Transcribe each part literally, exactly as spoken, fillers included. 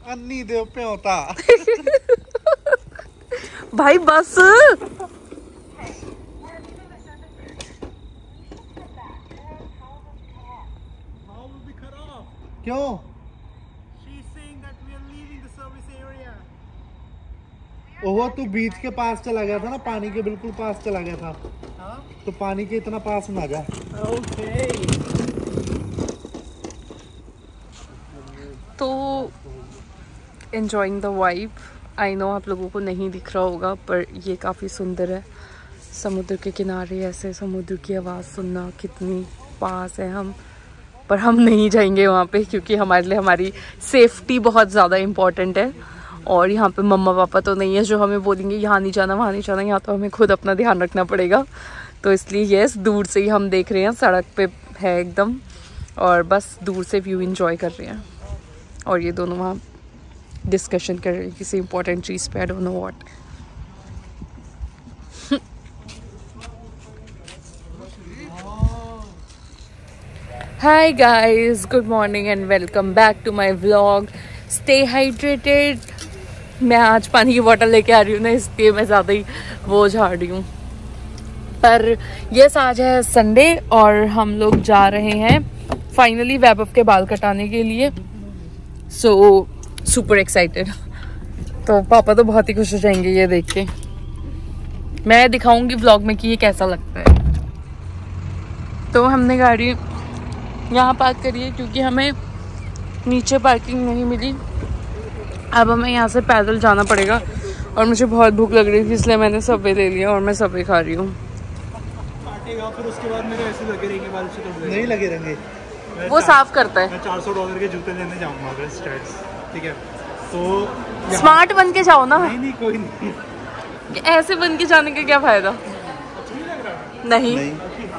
अन्नी देव प्योता भाई बस क्यों? ओहो तू बीच के पास चला गया था ना, पानी के बिल्कुल पास चला गया था। हाँ? तो पानी के इतना पास ना जा। ओके। तो enjoying the vibe. I know आप लोगों को नहीं दिख रहा होगा पर ये काफ़ी सुंदर है। समुद्र के किनारे ऐसे समुद्र की आवाज़ सुनना, कितनी पास है हम। पर हम नहीं जाएंगे वहाँ पे क्योंकि हमारे लिए हमारी सेफ्टी बहुत ज़्यादा इम्पॉर्टेंट है। और यहाँ पे मम्मा पापा तो नहीं है जो हमें बोलेंगे यहाँ नहीं जाना वहाँ नहीं जाना। यहाँ तो हमें खुद अपना ध्यान रखना पड़ेगा। तो इसलिए यस, दूर से ही हम देख रहे हैं, सड़क पे है एकदम, और बस दूर से व्यू एंजॉय कर रहे हैं। और ये दोनों वहाँ डिस्कशन कर रहे हैं किसी इंपॉर्टेंट चीज़ पे, I don't know what. Hi guys, good morning and welcome back to my vlog. Stay hydrated. मैं आज पानी की बोतल लेके आ रही हूँ ना, इसलिए मैं ज़्यादा ही वो झाड़ रही हूँ। पर यस, आज है संडे और हम लोग जा रहे हैं फाइनली वैभव के बाल कटाने के लिए। So super excited. तो पापा तो बहुत ही खुश हो जाएंगे ये देख के। मैं दिखाऊंगी व्लॉग में कि ये कैसा लगता है। तो हमने गाड़ी यहाँ पार्क करी है क्योंकि हमें नीचे पार्किंग नहीं मिली। अब हमें यहाँ से पैदल जाना पड़ेगा और मुझे बहुत भूख लग रही थी इसलिए मैंने सबवे ले लिया और मैं सबवे खा रही हूँ। फिर उसके बाद मेरे ऐसे लगे रहेंगे बाल से, तो नहीं लगे रहेंगे, वो साफ करता है। मैं चार सौ डॉलर के जूते लेने जाऊंगा अगर स्टैट्स, ठीक है? तो स्मार्ट बन के जाओ ना। नहीं नहीं कोई नहीं, ऐसे बन के जाने का क्या फायदा? नहीं, नहीं।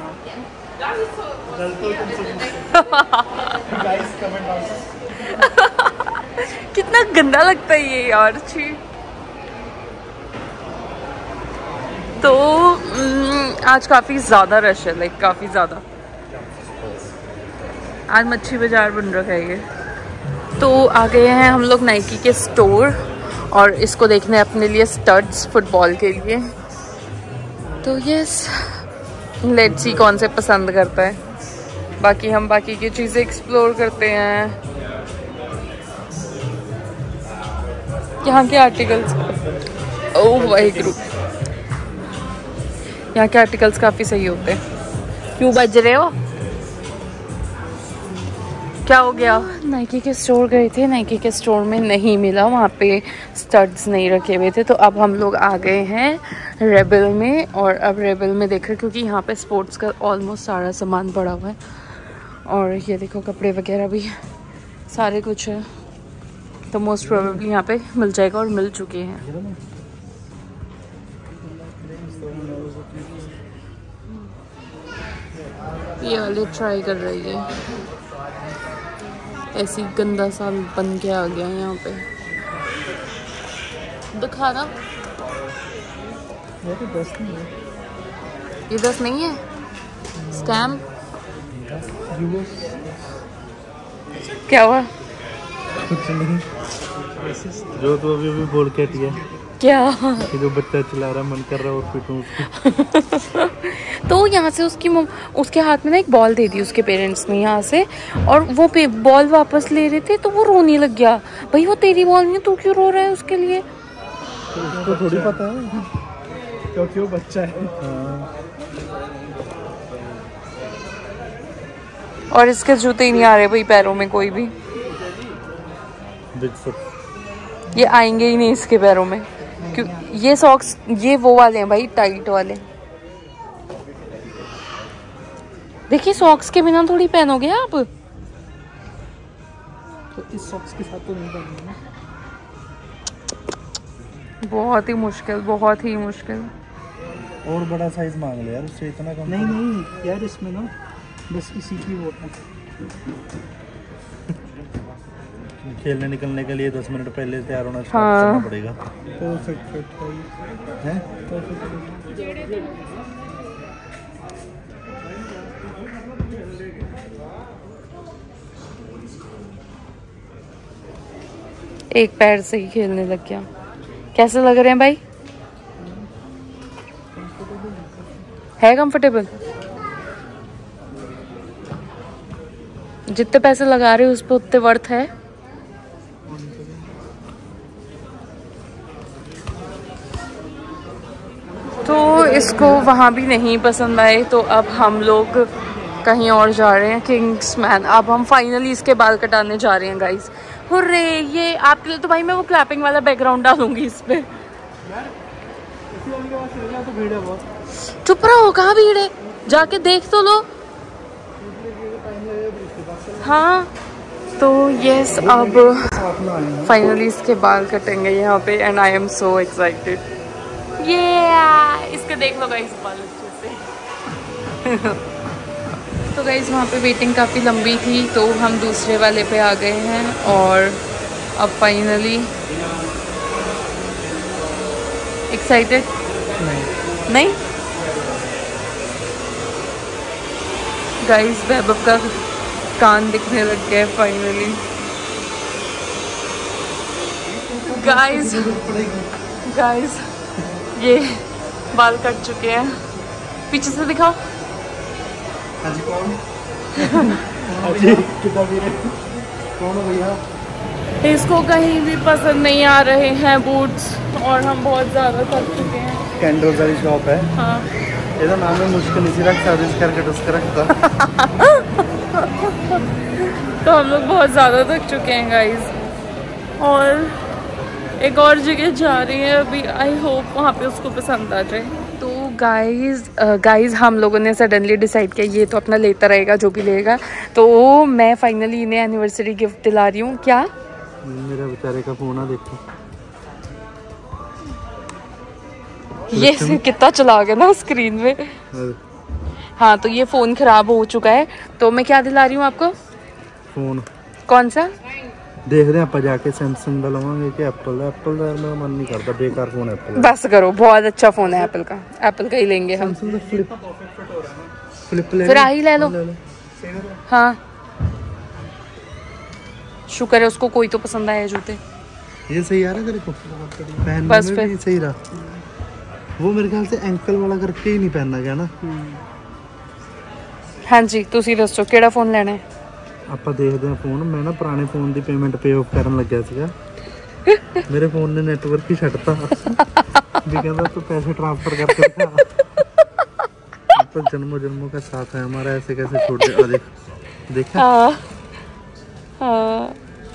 कितना गंदा लगता है ये यार, छी। तो आज काफी ज्यादा रश है, लाइक काफी ज्यादा। आज मच्छी बाजार बन रखा है ये। तो आ गए हैं हम लोग नाइकी के स्टोर और इसको देखने अपने लिए स्टड्स फुटबॉल के लिए। तो यस, लेट्स सी कौन से पसंद करता है। बाकी हम बाकी की चीज़ें एक्सप्लोर करते हैं। यहाँ के आर्टिकल्स, ओह वाहिगुरु, यहाँ के आर्टिकल्स काफ़ी सही होते हैं। क्यों बज रहे हो? क्या हो गया? नाइकी के स्टोर गए थे, नाइकी के स्टोर में नहीं मिला, वहाँ पे स्टड्स नहीं रखे हुए थे। तो अब हम लोग आ गए हैं रेबल में और अब रेबल में देख रहे क्योंकि यहाँ पे स्पोर्ट्स का ऑलमोस्ट सारा सामान पड़ा हुआ है। और ये देखो कपड़े वगैरह भी सारे कुछ है, तो मोस्ट प्रोबेबली यहाँ पे मिल जाएगा और मिल चुके हैं। ये वाले ट्राई कर रही है, ऐसी गंदा सा बन के आ गया यहाँ पे। दिखा ना, ये तो दस नहीं है, ये दस नहीं है, स्कैम। क्या हुआ? कुछ नहीं, जो तो अभी अभी बोल के दिया क्या कि जो बच्चा चिल्ला रहा मन कर रहा है और पिटूं उसको। तो यहाँ से उसकी उसके हाथ में ना एक बॉल दे दी उसके पेरेंट्स ने यहाँ से, और वो पे बॉल वापस ले रहे थे तो वो रोने लग गया। भाई वो तेरी बॉल नहीं, तू क्यों रो रहा है उसके लिए? तो उसको थोड़ी पता है क्योंकि वो बच्चा है। हाँ। और इसके जूते ही नहीं आ रहे भाई पैरों में कोई भी, ये आएंगे ही नहीं इसके पैरों में। क्यों? ये सॉक्स ये वो वाले हैं भाई, टाइट वाले। देखिए सॉक्स के बिना थोड़ी पहनोगे आप। तो इस सॉक्स के साथ तो नहीं पहनूंगा ना। बहुत ही मुश्किल, बहुत ही मुश्किल। और बड़ा साइज मांग ले यार, उससे इतना कम नहीं नहीं यार, इसमें ना बस इसी की वो है। खेलने निकलने के लिए दस मिनट पहले तैयार होना हाँ। करना पड़ेगा। परफेक्ट फिट है, परफेक्ट फिट। एक पैर से ही खेलने लग गया। कैसे लग रहे हैं भाई? है कंफर्टेबल? जितने पैसे लगा रहे हो उस पर उतने वर्थ है? तो इसको वहाँ भी नहीं पसंद आए तो अब हम लोग कहीं और जा रहे हैं, किंग्समैन। अब हम फाइनली इसके बाल कटाने जा रहे हैं गाइस। हुर्रे, ये आपके लिए तो भाई मैं वो क्लैपिंग वाला बैकग्राउंड डालूंगी इस पे। चुप रहो, कहाँ भीड़ है? जाके देख तो लो। हाँ तो यस, अब फाइनली इसके बाल कटेंगे यहाँ पे and I am so excited. ये इसके देख लो गाइस बाल अच्छे से। तो गाइस वहाँ पे वेटिंग काफ़ी लंबी थी तो हम दूसरे वाले पे आ गए हैं और अब फाइनली एक्साइटेड नहीं, नहीं? गाइस वैभव का कान दिखने लग गया फाइनली। गाइस गाइस ये बाल कट चुके हैं, पीछे से दिखाओ। अजी कौन? अजी कितना वीर कौन है भैया? इसको कहीं भी पसंद नहीं आ रहे हैं बूट्स और हम बहुत ज़्यादा थक चुके हैं। कैंडल्स वाली शॉप है। हाँ, ਇਹਦਾ ਨਾਮ ਹੈ मुश्किल इसी रख सर्विस करके उसका रखता। तो हम लोग बहुत ज़्यादा थक चुके हैं गाइस और एक और जगह जा रही है अभी। आई होप वहाँ पे उसको पसंद आ जाए। तो गाइस गाइस हम लोगों ने सडनली डिसाइड किया ये तो अपना लेता रहेगा जो भी लेगा, तो मैं फाइनली इन्हें एनिवर्सरी गिफ्ट दिला रही हूँ। क्या मेरा बेचारे का फोन आ देखो, ये कितना चला गया ना स्क्रीन में। हाँ तो ये फ़ोन ख़राब हो चुका है तो मैं क्या दिला रही हूँ आपको? फोन कौन सा? देखते हैं आप जाके सैमसंग का लवांगे कि एप्पल का। एप्पल का मेरा मन नहीं करता, बेकार फोन है एप्पल। बस करो, बहुत अच्छा फ़ोन है एप्पल का, एप्पल का ही लेंगे हम। फ्लिप फ्लिप ले फिर आ ही ले लो। हाँ शुक्र है उसको कोई तो पसंद आया जूते। ये सही आ रहा है तेरे को पहनने बस में फिर भी सही रहा। वो मेरे ख्याल से एंकल वाला करके ही नहीं पहनना गया ना। हाँ जी तुसी दसो ਕਿਹੜਾ फ़ोन लेना है? ਆਪਾਂ ਦੇਖਦੇ ਹਾਂ ਫੋਨ। ਮੈਂ ਨਾ ਪੁਰਾਣੇ ਫੋਨ ਦੀ ਪੇਮੈਂਟ ਪੇ ਆਫ ਕਰਨ ਲੱਗਿਆ ਸੀਗਾ, ਮੇਰੇ ਫੋਨ ਨੇ ਨੈਟਵਰਕ ਹੀ ਛੱਡਤਾ ਵੀ ਕਹਿੰਦਾ तू पैसे ट्रांसफर करके दिखा। तो जन्मों जन्मों का साथ है हमारा, ऐसे कैसे छोड़ दे। देख देखा? हाँ हाँ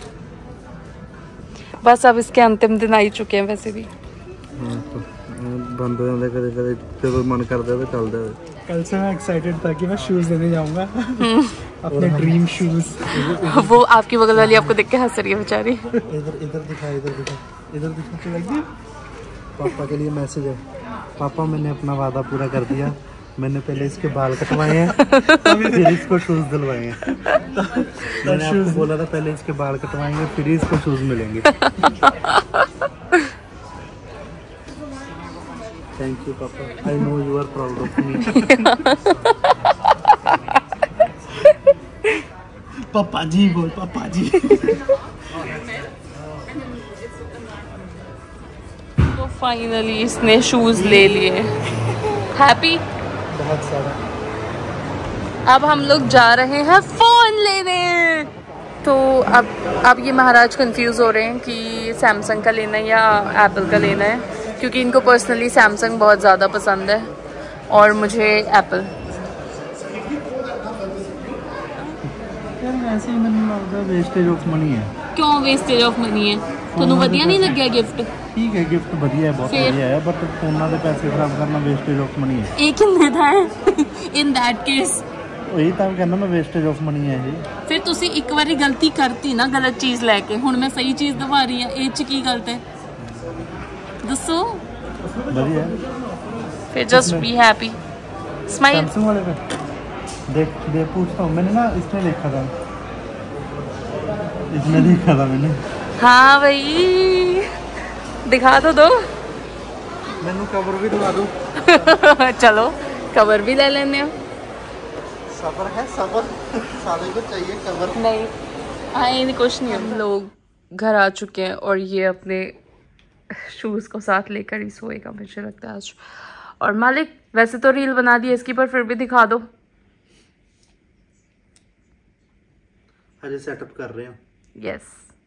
बस अब इसके अंतिम दिन आ ही चुके हैं वैसे भी। हाँ तो बंद हो जाता कदे कदे जब मन करता है तो चलता है। कल से मैं एक्साइटेड था कि मैं शूज लेने जाऊंगा अपने ड्रीम शूज। वो आपकी बगल वाली आपको देख के हंस रही है बेचारी। इधर इधर दिखा इधर दिखा इधर दिखा लग गया। पापा के लिए मैसेज है, पापा मैंने अपना वादा पूरा कर दिया, मैंने पहले इसके बाल कटवाए हैं फिर इसको शूज दिलवाए हैं। मैंने आपको बोला था पहले इसके बाल कटवाएंगे फिर इसको शूज मिलेंगे। थैंक यू पापा, I know you are proud of me. पापा जी बोल, पापा जी। तो फाइनली इसने शूज ले लिए। हैप्पी? बहुत सारा। अब हम लोग जा रहे हैं फोन लेने। तो अब अब ये महाराज कंफ्यूज हो रहे हैं कि सैमसंग का लेना है या एप्पल का लेना है, क्योंकि इनको पर्सनली सैमसंग बहुत ज़्यादा पसंद है और मुझे एप्पल। यार ऐसे ही मैंने लगता वेस्टेज ऑफ मनी है। क्यों वेस्टेज ऑफ मनी है? ਤੁਹਾਨੂੰ ਵਧੀਆ नहीं लग गया गिफ्ट? ठीक है गिफ्ट बढ़िया है, बहुत बढ़िया है, बट फोना के पैसे खराब करना वेस्टेज ऑफ मनी है। एक किन्ने ਦਾ ਹੈ in that case? वही ਤਾਂ ਕਹਿੰਦਾ ਮੈਂ वेस्टेज ऑफ मनी है ये। ਫਿਰ ਤੁਸੀਂ ਇੱਕ ਵਾਰੀ ਗਲਤੀ ਕਰਤੀ ਨਾ ਗਲਤ ਚੀਜ਼ ਲੈ ਕੇ, ਹੁਣ ਮੈਂ ਸਹੀ ਚੀਜ਼ ਦਵਾ ਰਹੀ ਹਾਂ, ਇਹ ਚ ਕੀ ਗਲਤ ਹੈ ਦੱਸੋ? बढ़िया है। फिर just be happy, smile. Samsung वाले पे देख देख पूछता हूँ, मैंने ना इसने देखा था, इसने देखा था मैंने। हाँ भाई दिखा तो दो। मैंने कवर भी दिखा दो। चलो कवर भी ले लेने हैं। सबर है सबर, साले को चाहिए कवर। नहीं आए नहीं कुछ नहीं। हम लोग घर आ चुके हैं और ये अपने शूज़ को साथ लेकर ही सोएगा मुझे लगता है आज। और मालिक वैसे तो रील बना दी है इसकी, पर फिर भी दिखा दो। अरे सेटअप कर रहे हैं। यस